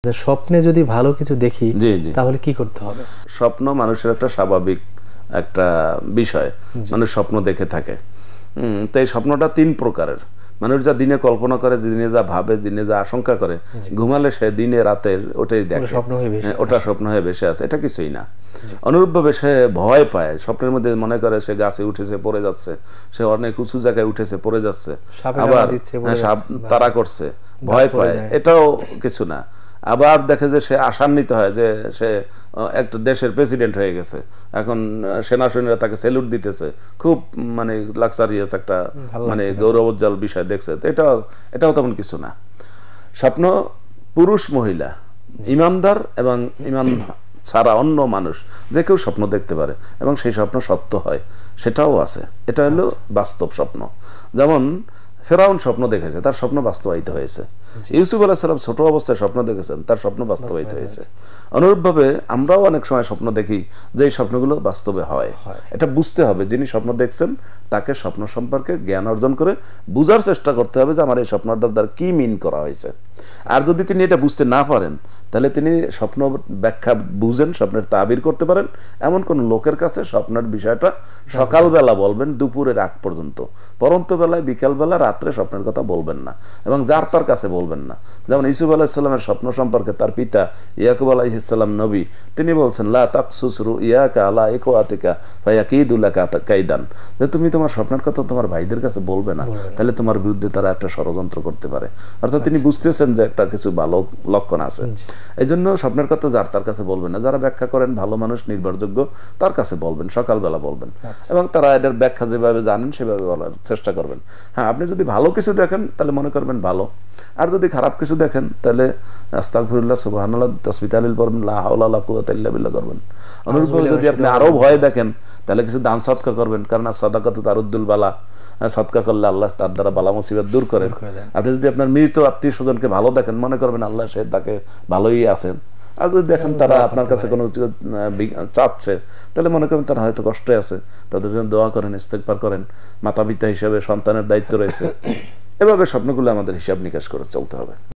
যে স্বপ্নে যদি ভালো কিছু দেখি তাহলে কি করতে হবে? স্বপ্ন মানুষের একটা স্বাভাবিক একটা বিষয়, মানুষ স্বপ্ন দেখে থাকে। তো এই স্বপ্নটা 3 প্রকারের। মানুষ যা দিনে কল্পনা করে, দিনে যা ভাবে, দিনে যা আশঙ্কা করে, ঘুমালে সে দিনে রাতের ওটাই দেখে, ওটা স্বপ্ন হয়ে ভেসে আছে, এটা কিছুই না। অনুরূপভাবে সে ভয় পায়, স্বপ্নের মধ্যে মনে করে সে গাছে উঠেছে পড়ে যাচ্ছে, সে অনেক উঁচু জায়গায় উঠেছে পড়ে যাচ্ছে, আবার সাপ তাড়া করছে, ভয় পায়, এটাও কিছু না। আবার দেখে যে সে আশান্বিত হয় যে সে একটা দেশের প্রেসিডেন্ট হয়ে গেছে, এখন সেনা সৈন্যরা তাকে স্যালুট দিতেছে, খুব মানে লাক্সারিয়াস একটা মানে গৌরবোজ্জ্বল বিষয় দেখছে। তো এটাও তেমন কিছু না। স্বপ্ন পুরুষ মহিলা, ইমানদার এবং ইমান ছাড়া অন্য মানুষ যে কেউ স্বপ্ন দেখতে পারে এবং সেই স্বপ্ন সত্য হয়, সেটাও আছে। এটা হলো বাস্তব স্বপ্ন। যেমন ফেরাউন স্বপ্ন দেখেছে, তার স্বপ্ন বাস্তবায়িত হয়েছে। ইউসুফ আলাইহিস সালাম ছোট অবস্থায় স্বপ্ন দেখেছেন, তার স্বপ্ন বাস্তবায়িত হয়েছে। অনুরূপভাবে আমরাও অনেক সময় স্বপ্ন দেখি যে এই স্বপ্নগুলো বাস্তবে হয়। এটা বুঝতে হবে, যিনি স্বপ্ন দেখছেন তাকে স্বপ্ন সম্পর্কে জ্ঞান অর্জন করে বুঝার চেষ্টা করতে হবে যে আমার এই স্বপ্নটার দ্বারা কি মিন করা হয়েছে। আর যদি তিনি এটা বুঝতে না পারেন, তাহলে তিনি স্বপ্ন ব্যাখ্যা বুঝেন, স্বপ্নের তাবির করতে পারেন এমন কোন লোকের কাছে স্বপ্নের বিষয়টা সকালবেলা বলবেন, দুপুরের আগ পর্যন্ত। পরন্ত বেলায়, বিকালবেলা, রাত্রে স্বপ্নের কথা বলবেন না এবং যার তার কাছে বলবেন না। যেমন ইউসুফ আলাইহিস সালামের স্বপ্ন সম্পর্কে তার পিতা ইয়াকুব আলাইহিস সালাম নবী, তিনি বলছেন লা তাকসুস রুইয়াকা আলা ইখওয়াতিকা ফায়াকিদু লাকা কাইদান, যে তুমি তোমার স্বপ্নের কথা তোমার ভাইদের কাছে বলবে না, তাহলে তোমার বিরুদ্ধে তারা একটা ষড়যন্ত্র করতে পারে। অর্থাৎ তিনি বুঝতেছেন যে একটা কিছু ভালো লক্ষণ আছে। এই জন্য স্বপ্নের কথা যার তার কাছে বলবেন না। যারা ব্যাখ্যা করেন, ভালো মানুষ, নির্ভরযোগ্য, তার কাছে বলবেন, সকালবেলা বলবেন এবং তারা এটার ব্যাখ্যা যেভাবে জানেন সেভাবে বলার চেষ্টা করবেন। হ্যাঁ, আপনি যদি ভালো কিছু দেখেন তাহলে মনে করবেন ভালো, আর যদি খারাপ কিছু দেখেন তাহলে আস্তাগফিরুল্লাহ, সুবহানাল্লাহ, তাসবিহ তাহলিল পড়বেন, লা হাওলা ওয়ালা কুওয়াতা ইল্লা বিল্লাহ করবেন। অনুরূপভাবে যদি আপনি আরো ভয় দেখেন তাহলে কিছু দান সদকা করবেন, কারণ সাদাকাতু তারুদ্দুল বালা, সদকা করলে আল্লাহ তার দ্বারা বালা মুসিবত দূর করেন। আপনি যদি আপনার মৃত আত্মীয় স্বজনকে ভালো দেখেন, মনে করবেন আল্লাহ সে তাকে ভালোই আছেন। আর যদি দেখেন তারা আপনার কাছে কোনো চাচ্ছে, তাহলে মনে করেন তারা হয়তো কষ্টে আছে, তাদের জন্য দোয়া করেন, ইস্তেগফার করেন। মাতা পিতা হিসেবে সন্তানের দায়িত্ব রয়েছে। এভাবে স্বপ্নগুলো আমাদের হিসাব নিকাশ করে চলতে হবে।